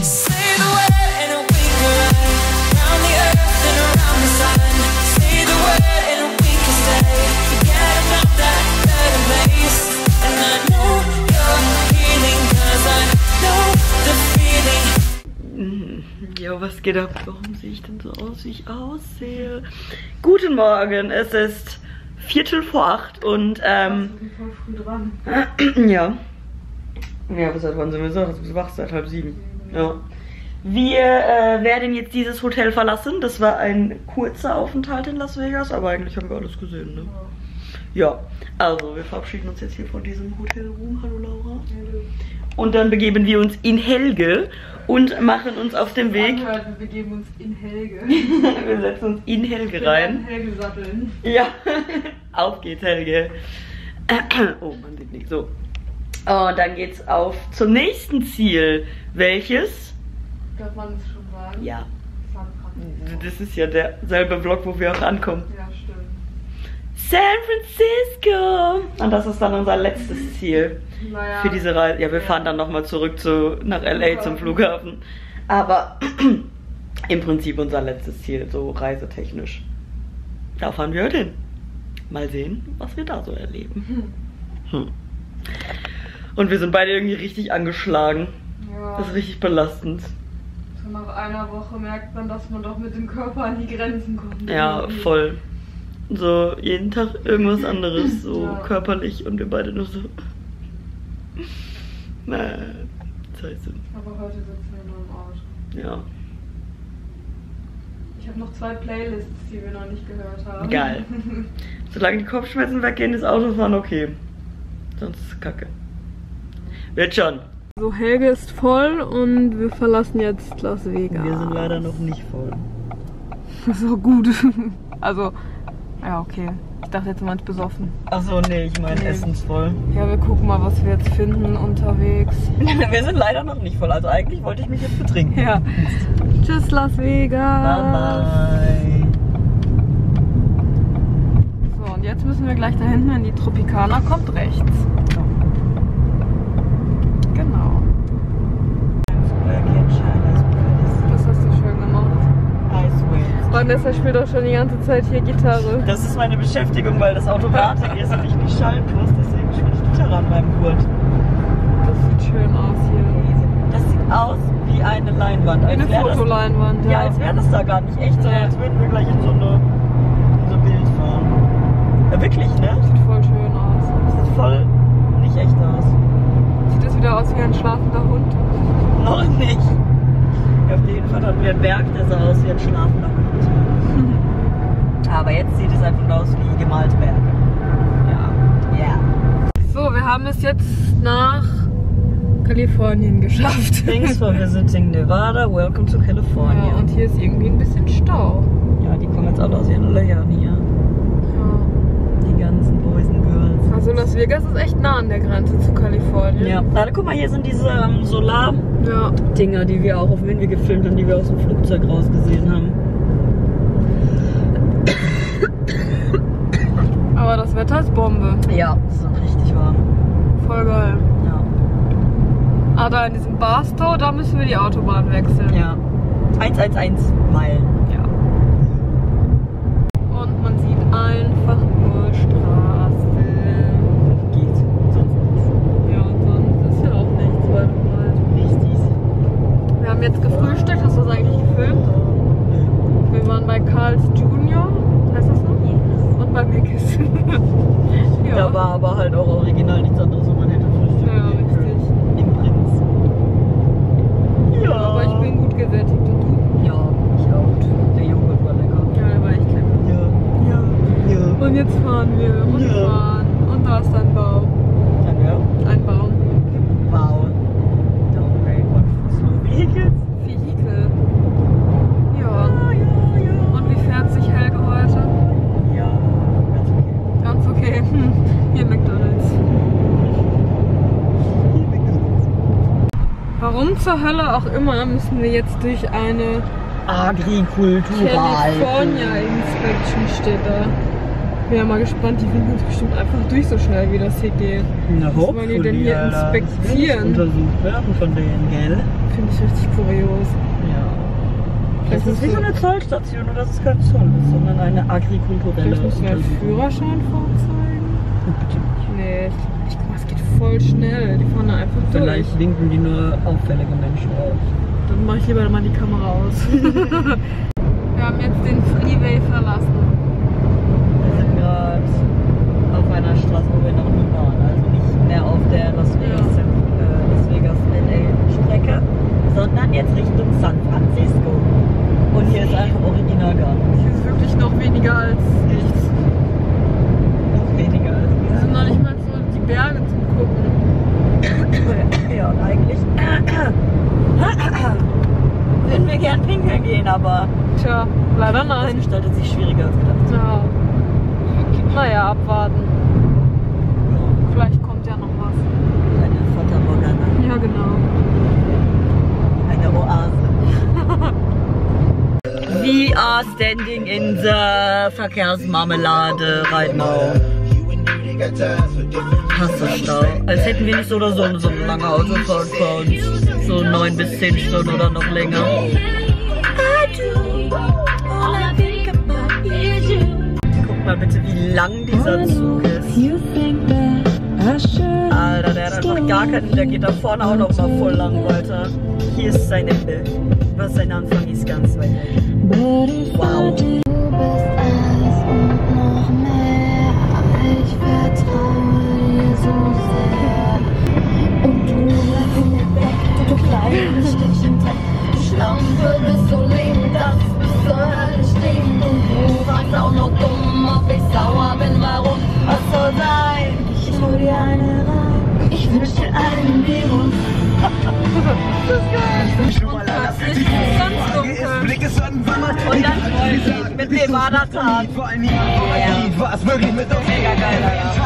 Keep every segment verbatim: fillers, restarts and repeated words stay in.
Say the word and we can run round the earth and around the sun. Say the word and we can stay. Forget about that better place. And I know you're healing, cause I know the feeling. Jo, was geht ab? Warum sehe ich denn so aus, wie ich aussehe? Guten Morgen, es ist Viertel vor acht und ähm. Voll früh dran. Ja. Ja, was seit wann sind wir so? Du bist wach seit halb sieben. Ja. Wir äh, werden jetzt dieses Hotel verlassen. Das war ein kurzer Aufenthalt in Las Vegas, aber eigentlich haben wir alles gesehen, ne? Ja. Also, wir verabschieden uns jetzt hier von diesem Hotelroom. Hallo Laura. Hallo. Und dann begeben wir uns in Helge und machen uns auf den Weg. Anhört, wir begeben uns in Helge. Wir setzen uns in Helge rein. Helge satteln. Ja. Auf geht's, Helge. Oh, man sieht nicht so. Und dann geht's auf zum nächsten Ziel. Welches? Darf man es schon sagen? Ja. San Francisco. Das ist ja derselbe Vlog, wo wir auch ankommen. Ja, stimmt. San Francisco! Und das ist dann unser letztes Ziel Naja. für diese Reise. Ja, wir Ja. fahren dann nochmal zurück zu, nach L A zum Flughafen. Aber im Prinzip unser letztes Ziel, so reisetechnisch. Da fahren wir heute hin. Mal sehen, was wir da so erleben. Hm. Und wir sind beide irgendwie richtig angeschlagen. Ja. Das ist richtig belastend. So nach einer Woche merkt man, dass man doch mit dem Körper an die Grenzen kommt. Ja, voll. So jeden Tag irgendwas anderes, so Ja. körperlich und wir beide nur so. Na, scheiße. Aber heute sitzen wir nur im Auto. Ja, Ich habe noch zwei Playlists, die wir noch nicht gehört haben. geil. Solange die Kopfschmerzen weggehen, ist Autofahren okay. Sonst ist es kacke. Wird schon. So, Helge ist voll und wir verlassen jetzt Las Vegas. Wir sind leider noch nicht voll. So gut. Also, ja, okay. Ich dachte jetzt, du meinst besoffen. Achso, nee, ich meine Nee. essensvoll. Ja, wir gucken mal, was wir jetzt finden unterwegs. Wir sind leider noch nicht voll. Also eigentlich wollte ich mich jetzt betrinken. Ja. Tschüss, Las Vegas. Bye bye. So, und jetzt müssen wir gleich da hinten in die Tropicana. Kommt rechts. Genau. Das hast du schön gemacht. Vanessa spielt auch schon die ganze Zeit hier Gitarre. Das ist meine Beschäftigung, weil das Automatik ist und ich nicht schalten muss. Deswegen spiele ich Gitarre an meinem Gurt. Das sieht schön aus hier. Das sieht aus wie eine Leinwand. Wie Als eine wär das- Fotoleinwand, Ja, ja. als wäre das da gar nicht echt, sondern Nee. als würden wir gleich in so, eine, in so ein Bild fahren. Ja, wirklich, ne? Sieht voll schön aus. Das sieht voll nicht echt aus. Sieht das wieder aus wie ein schlafender Hund? Noch nicht. Ja, auf jeden Fall hatten wir einen Berg, der sah aus wie ein schlafender Hund. Aber jetzt sieht es einfach nur aus wie gemalte Berge. Ja. Ja. So, wir haben es jetzt nach Kalifornien geschafft. Thanks for visiting Nevada. Welcome to California. Ja, und hier ist irgendwie ein bisschen Stau. Ja, die kommen jetzt alle aus ihren Löchern hier. Ja. Die ganzen Boys and Girls. Also Las Vegas ist echt nah an der Grenze zu Kalifornien. Ja. Also, guck mal, hier sind diese ähm, Solar-Dinger, Ja. die wir auch auf dem Handy gefilmt haben, die wir aus dem Flugzeug rausgesehen haben. Aber das Wetter ist Bombe. Ja, es ist auch richtig warm. Voll geil. Ja. Ah, da in diesem Barstow, da müssen wir die Autobahn wechseln. Ja. hundertelf Meilen. Ja. Und man sieht einfach nur Straßen. Geht. Sonst nichts. Ja, und sonst ist ja auch nichts weit und breit. Richtig. Wir haben jetzt gefrühstückt, hast du das eigentlich gefilmt? Wir waren bei Carl's Junior, heißt das so? Und bei Mc's. Ja. Da war aber halt auch original nichts anderes, wo man hätte frühstücken Ja, gehen können. richtig. Im Prinz. Ja. Aber ich bin gut gesättigt und du? Ja, ich auch. Der Joghurt war lecker. Ja, der war echt lecker. Ja. Ja. Ja. Und jetzt fahren wir und Ja. fahren. Und da ist ein Baum. Dann ja. Ein Baum. Wow. Don't wait, what for vehicles? Vehikel. Ja. Ja, ja, ja. Und wie fährt sich Helge heute? Ja, ganz okay. Ganz okay. Hm. Hier McDonald's. Warum zur Hölle auch immer müssen wir jetzt durch eine Agrikultural. California Inspection steht da. Bin ja mal gespannt, die finden uns bestimmt einfach durch so schnell, wie das hier geht. Na, Was wollen die denn hier Alter. inspizieren? Das will nicht untersucht werden von denen, gell? finde ich richtig kurios. Ja. Das Vielleicht ist wie musst so du- eine Zollstation, nur dass es kein Zoll ist, sondern eine agrikulturelle. Vielleicht musst du einen Führerschein vorzeigen. Nee, ich, ich guck mal, es geht voll schnell. Die fahren da einfach durch. Vielleicht winken die nur auffällige Menschen auf. Dann mache ich lieber mal die Kamera aus. Wir haben jetzt den Freeway verlassen. Wir sind gerade auf einer Straße, wo wir noch nie waren. Also nicht mehr auf der Las Vegas, Ja. äh, Las Vegas L A-Strecke, sondern jetzt Richtung San Francisco. Und hier ist einfach original gar nichts. Hier ist wirklich noch weniger als nichts. Noch weniger als Hier sind noch nicht mal so die Berge zum Gucken. Ja, eigentlich würden wir gern pinkeln gehen, aber Tja, leider das nein. gestaltet sich schwieriger als gedacht. Ja. Naja, abwarten. Vielleicht kommt ja noch was. Eine Fata Morgana, Ja, genau. eine Oase. We are standing in the Verkehrsmarmelade right now. Hassestau. Als hätten wir nicht so oder so so eine lange Autofahrt vor uns. So neun bis zehn Stunden oder noch länger. Guck mal bitte, wie lang dieser Zug ist. Alter, der hat einfach gar keinen, der geht da vorne auch noch mal voll lang weiter. Hier ist sein Ende. Was sein Anfang ist ganz weit weg. Wow. Du bist alles und noch mehr. Ich vertraue dir so sehr. Und du bleibst nicht weg, du kleines Stückchen Dreck. Du Schlampe bist so leben, das bist so alles stinkt. Und du fragst auch noch dumm, ob ich sauer bin, warum? Was soll sein? Ich hol dir eine rein. Ich wünsch dir einen Virus. Plötzlich ist es ganz dunkel. Und dann Freundin mit dem Wadertat. Mega geil, Alter.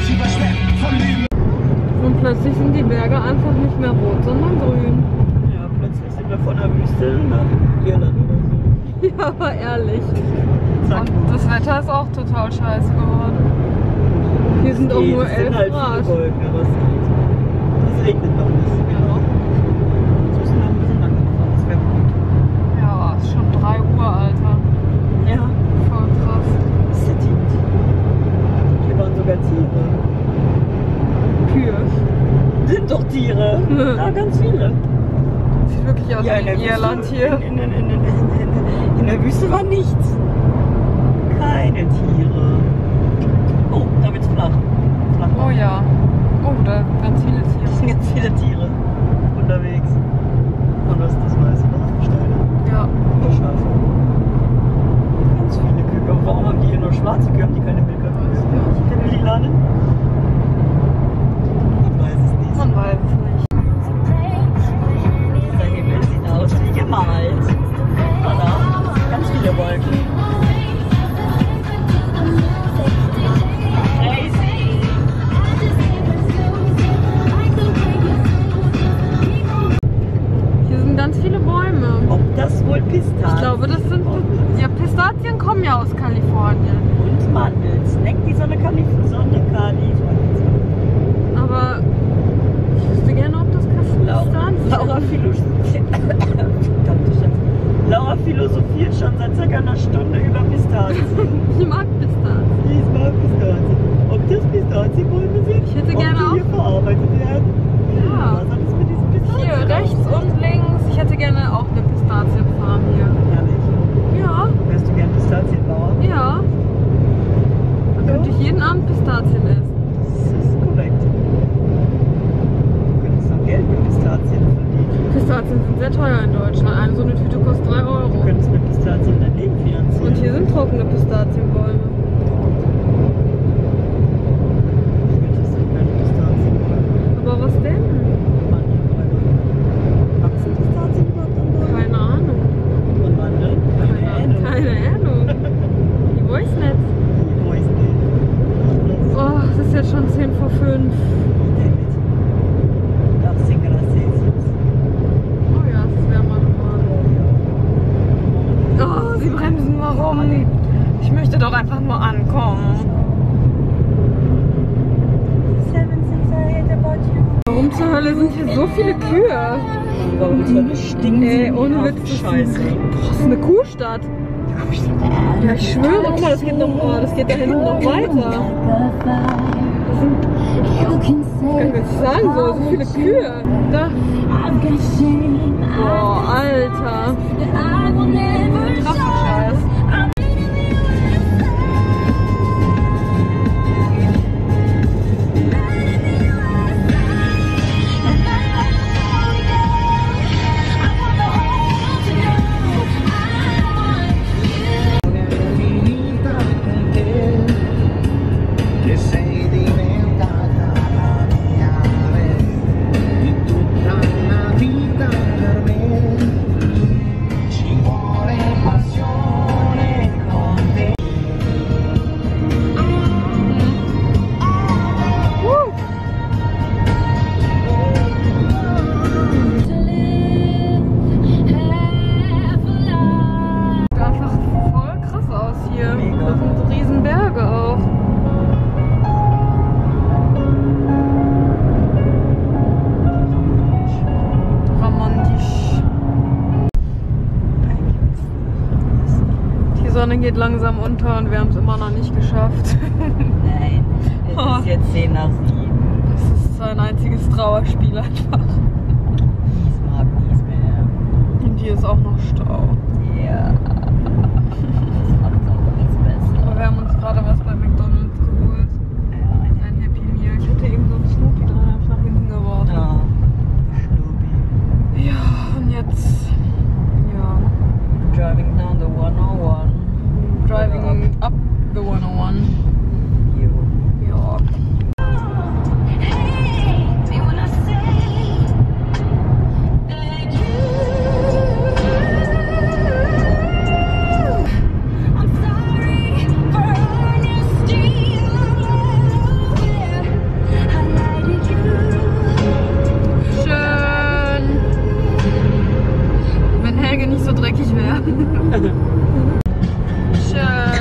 Und plötzlich sind die Berge einfach nicht mehr rot, sondern grün. Ja, plötzlich sind wir von der Wüste nach Irland oder Ja, aber ehrlich. so. Zack. Und das Wetter ist auch total scheiße geworden. Hier sind auch Nee, nur es sind elf halt Grad. viele Wolken, aber es geht. Es regnet noch nicht. Ja. Jetzt müssen wir ein bisschen langsam fahren, das wäre gut. Ja, ist schon drei Uhr, Alter. Ja, Voll krass. City. Hier waren sogar Tiere. Kühe. Sind doch Tiere. Ja, ganz viele. Sieht wirklich aus Ja, in wie der Irland Wüste, hier. In, in, in, in, in, in der Wüste war nichts. Keine Tiere. Oh, da wird's flach. flach. Oh ja. Oh, da sind ganz viele Es Tiere. sind ganz viele Tiere unterwegs. Und was ist das Weiße da? Steine? Ja. Oder Schafe? Ganz viele Kühe. Aber warum haben die hier nur schwarze Kühe? Haben die keine Milka? Keine Lilanen? Man weiß es nicht. Man weiß es nicht. Dieser Himmel sieht aus wie gemalt. Oder? Ganz viele Wolken. Crazy. Hier sind ganz viele Bäume. Ob das wohl Pistazien? Ich glaube, das sind. Ja, Pistazien kommen ja aus Kalifornien. Und Mandeln. Snackt die Sonne Kali Sonne Kali. Aber ich wüsste gerne, ob das Pistazien sind. Laura philosophiert. Verdammte Scheiße. Laura philosophiert schon seit circa einer Stunde über Pistazien. Ich mag Pistazien. Diesmal Pistazien. Ob das Pistazienbäume sind? Ich hätte ob gerne die auch- hier verarbeitet werden? Ja. Was hat es mit diesen Pistazien? Hier, rechts und links. Ich hätte gerne auch eine Pistazienfarm hier. Ehrlich? Ja, Wärst du gern Pistazienbauer? ja. Dann könnte ich jeden Abend Pistazien essen. Das ist korrekt. Du könntest noch Geld mit Pistazien verdienen. Pistazien sind sehr teuer in Deutschland. Eine so eine Tüte kostet drei Du Euro. könntest mit Pistazien dein Leben finanzieren. Und hier sind trockene Pistazienbäume. Ich möchte keine Pistazienbäume. Aber was denn? Mandelbäume. Wachsen Pistazien überhaupt an Bäumen? Keine Ahnung. Und Mandeln? Keine Ahnung. Keine Ahnung. Ich weiß nicht. Wo ist die? Oh, es ist jetzt schon zehn vor fünf. David. achtzehn Grad Celsius. Oh ja, es ist wärmer geworden. Oh, sie bremsen, warum? Ich möchte doch einfach nur ankommen. Seven things I hate about you. Warum zur Hölle sind hier so viele Kühe? Warum zur Hölle stinkt Ey, ohne Witz, das ist- Scheiße. Das ist eine Kuhstadt. Ja, ich schwöre, guck mal, das geht noch, oh, das geht da hinten noch weiter. Kann ich jetzt sagen, so, so viele Kühe. Da. Boah, Alter. Krasser Scheiß. Che sei diventata la chiave di tutta la vita per me. Ci vuole passione con te. Sieht einfach voll krass aus hier. Das sind riesen Berge auch. Romantisch. Die Sonne geht langsam unter und wir haben es immer noch nicht geschafft. Nein, es ist jetzt zehn nach sieben. Das ist so ein einziges Trauerspiel einfach. Ich mag nichts mehr. Und hier ist auch noch Stau. Ja. Das macht auch nichts besser. Aber wir haben uns gerade was bei McDonald's geholt. Ja, Ein Happy Meal. Ich hatte eben so einen Snoopy drin, hab ich nach hinten geworfen. ja. Schnubi. Ja, und jetzt. Ja. Driving down the one oh one. Driving up the one oh one. Jo. Ja. Schön. Wenn Helge nicht so dreckig wäre. Schön.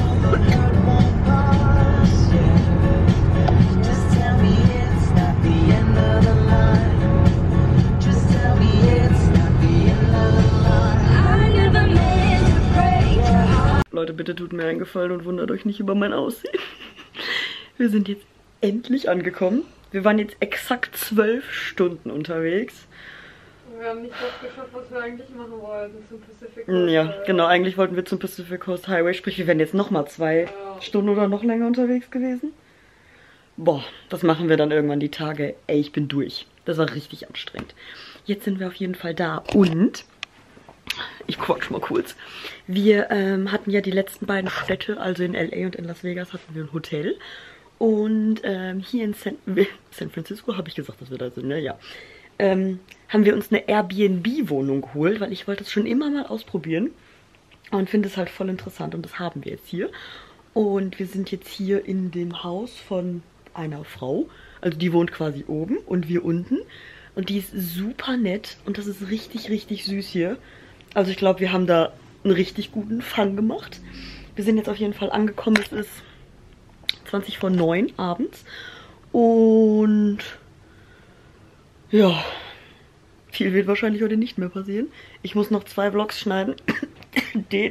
Just tell me it's not the end of the line. Just tell me it's not the end of the line. I never meant to break your heart. Leute, bitte tut mir einen Gefallen und wundert euch nicht über mein Aussehen. Wir sind jetzt endlich angekommen. Wir waren jetzt exakt zwölf Stunden unterwegs. Wir haben nicht das geschafft, was wir eigentlich machen wollten zum Pacific Coast. Ja, genau. Eigentlich wollten wir zum Pacific Coast Highway. Sprich, wir wären jetzt nochmal zwei Ja. Stunden oder noch länger unterwegs gewesen. Boah, was machen wir dann irgendwann die Tage? Ey, ich bin durch. Das war richtig anstrengend. Jetzt sind wir auf jeden Fall da. Und, ich quatsch mal kurz. Wir ähm, hatten ja die letzten beiden Städte, also in L A und in Las Vegas, hatten wir ein Hotel. Und ähm, hier in San, San Francisco, habe ich gesagt, dass wir da sind, ne? Ja. Ähm, haben wir uns eine Airbnb-Wohnung geholt, weil ich wollte das schon immer mal ausprobieren. Und finde es halt voll interessant und das haben wir jetzt hier. Und wir sind jetzt hier in dem Haus von einer Frau. Also die wohnt quasi oben und wir unten. Und die ist super nett und das ist richtig, richtig süß hier. Also ich glaube, wir haben da einen richtig guten Fang gemacht. Wir sind jetzt auf jeden Fall angekommen. Es ist zwanzig vor neun abends. Und ja, viel wird wahrscheinlich heute nicht mehr passieren. Ich muss noch zwei Vlogs schneiden. Den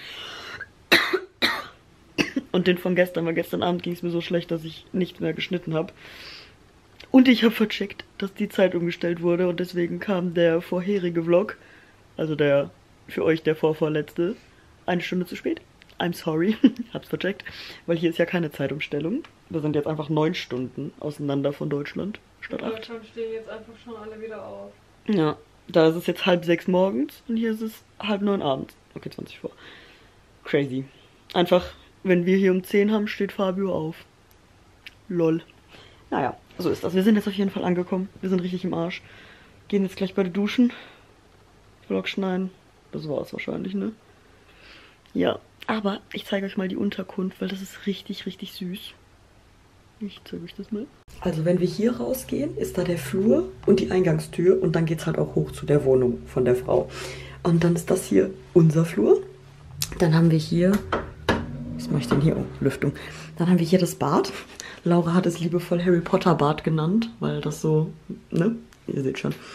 und den von gestern, weil gestern Abend ging es mir so schlecht, dass ich nicht mehr geschnitten habe. Und ich habe vercheckt, dass die Zeit umgestellt wurde und deswegen kam der vorherige Vlog, also der für euch der vorvorletzte, eine Stunde zu spät. I'm sorry, hab's vercheckt, weil hier ist ja keine Zeitumstellung. Wir sind jetzt einfach neun Stunden auseinander von Deutschland statt In acht. Deutschland stehen jetzt einfach schon alle wieder auf. Ja, da ist es jetzt halb sechs morgens und hier ist es halb neun abends. Okay, zwanzig vor. Crazy. Einfach, wenn wir hier um zehn haben, steht Fabio auf. Lol. Naja, so ist das. Wir sind jetzt auf jeden Fall angekommen. Wir sind richtig im Arsch. Gehen jetzt gleich beide duschen. Vlog schneiden. Das war's wahrscheinlich, ne? Ja, aber ich zeige euch mal die Unterkunft, weil das ist richtig, richtig süß. Ich zeige euch das mal. Also wenn wir hier rausgehen, ist da der Flur und die Eingangstür und dann geht es halt auch hoch zu der Wohnung von der Frau. Und dann ist das hier unser Flur. Dann haben wir hier, was mache ich denn hier? Oh, Lüftung. Dann haben wir hier das Bad. Laura hat es liebevoll Harry Potter Bad genannt, weil das so, ne? Ihr seht schon.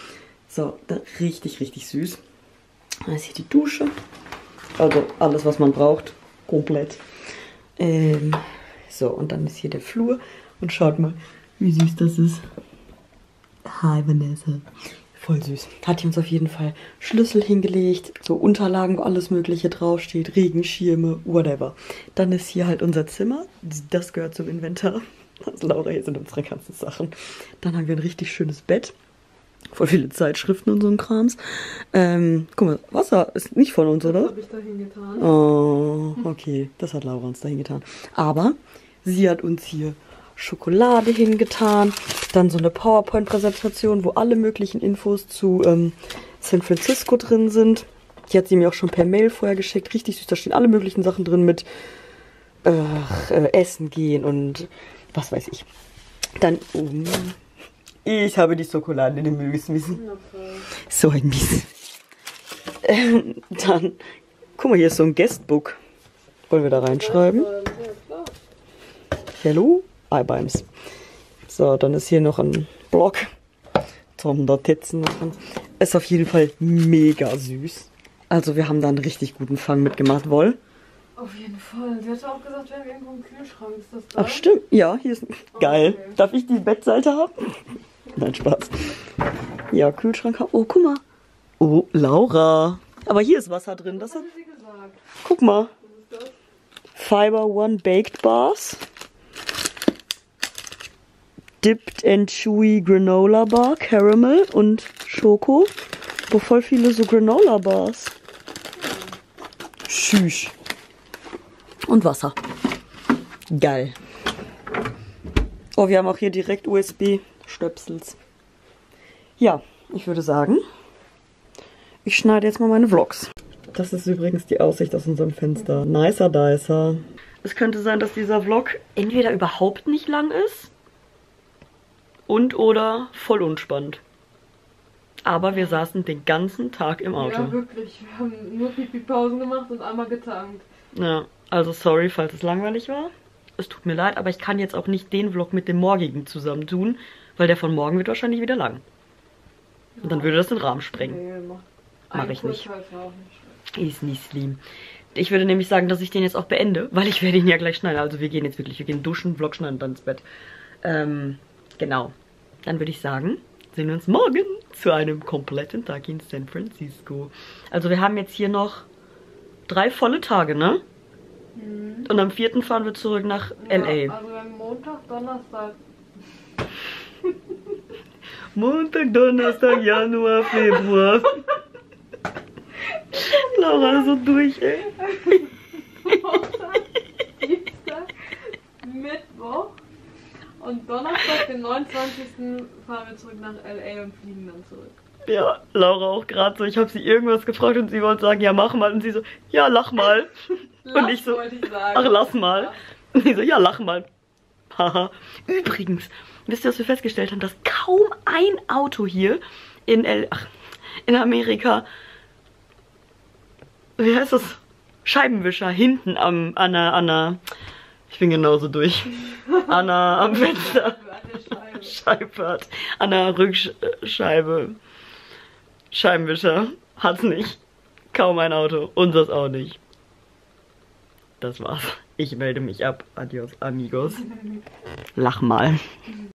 So, da, richtig, richtig süß. Da ist hier die Dusche. Also alles, was man braucht. Komplett. Ähm, so, und dann ist hier der Flur. Und schaut mal, wie süß das ist. Hi, Vanessa. Voll süß. Hat uns auf jeden Fall Schlüssel hingelegt, so Unterlagen, wo alles Mögliche draufsteht, Regenschirme, whatever. Dann ist hier halt unser Zimmer. Das gehört zum Inventar. Also Laura, hier sind unsere ganzen Sachen. Dann haben wir ein richtig schönes Bett. Voll viele Zeitschriften und so ein Krams. Ähm, guck mal, Wasser ist nicht von uns, oder? Das habe ich da hingetan. Oh, okay. Das hat Laura uns da hingetan. Aber sie hat uns hier Schokolade hingetan. Dann so eine PowerPoint-Präsentation, wo alle möglichen Infos zu ähm, San Francisco drin sind. Die hat sie mir auch schon per Mail vorher geschickt. Richtig süß. Da stehen alle möglichen Sachen drin mit äh, äh, Essen gehen und was weiß ich. Dann, oh, ich habe die Schokolade in den Müll geschmissen. So ein Mies. Ähm, dann, guck mal, hier ist so ein Guestbook. Wollen wir da reinschreiben? Hello, iBimes. So, dann ist hier noch ein Block zum Notizen machen. Ist auf jeden Fall mega süß. Also wir haben da einen richtig guten Fang mitgemacht, Woll. Auf jeden Fall. Sie hatte auch gesagt, wir haben irgendwo einen Kühlschrank. Ist das da? Ach stimmt, ja, hier ist geil. okay. Darf ich die Bettseite haben? Nein, Spaß. Ja, Kühlschrank haben. Oh, guck mal. Oh, Laura. Aber hier ist Wasser drin. Das hat... Sie gesagt. Guck mal. Was ist das? Fiber One Baked Bars. Dipped and Chewy Granola Bar, Caramel und Schoko. Wo voll viele so Granola Bars. Tschüss. Und Wasser. Geil. Oh, wir haben auch hier direkt U S B-Stöpsels. Ja, ich würde sagen, ich schneide jetzt mal meine Vlogs. Das ist übrigens die Aussicht aus unserem Fenster. Nicer Dicer. Es könnte sein, dass dieser Vlog entweder überhaupt nicht lang ist und oder voll unspannend. Aber wir saßen den ganzen Tag im Auto. Ja, wirklich. Wir haben nur Pipi-Pausen gemacht und einmal getankt. Ja, also sorry, falls es langweilig war. Es tut mir leid, aber ich kann jetzt auch nicht den Vlog mit dem morgigen zusammentun, weil der von morgen wird wahrscheinlich wieder lang. Und dann würde das den Rahmen sprengen. Nee, mach, Mach ein ich nicht. Kurzteil war auch nicht schlecht. Ist nicht schlimm. Ich würde nämlich sagen, dass ich den jetzt auch beende, weil ich werde ihn ja gleich schneiden. Also wir gehen jetzt wirklich, wir gehen duschen, Vlog schneiden und dann ins Bett. Ähm, genau. Dann würde ich sagen, sehen wir uns morgen zu einem kompletten Tag in San Francisco. Also wir haben jetzt hier noch drei volle Tage, ne? Mhm. Und am vierten fahren wir zurück nach L A. Ja, also wir haben Montag, Donnerstag. Montag, Donnerstag, Januar, Februar. Laura ist so durch, ey. Montag, Dienstag, Mittwoch und Donnerstag, den neunundzwanzigsten fahren wir zurück nach L A und fliegen dann zurück. Ja, Laura auch gerade so. Ich habe sie irgendwas gefragt und sie wollte sagen, ja, mach mal. Und sie so, ja, lach mal. Lass, und ich so, wollte ich sagen. ach, lass mal. Und sie so, ja, lach mal. Haha. Übrigens, wisst ihr, was wir festgestellt haben? Dass kaum ein Auto hier in L ach, in Amerika, wie heißt das? Scheibenwischer hinten am, an der, an der, ich bin genauso durch. An der, am Fenster. Scheibe hat. An der Rückscheibe. Scheibenwischer. Hat's nicht. Kaum ein Auto. Unseres auch nicht. Das war's. Ich melde mich ab. Adios, amigos. Lach mal.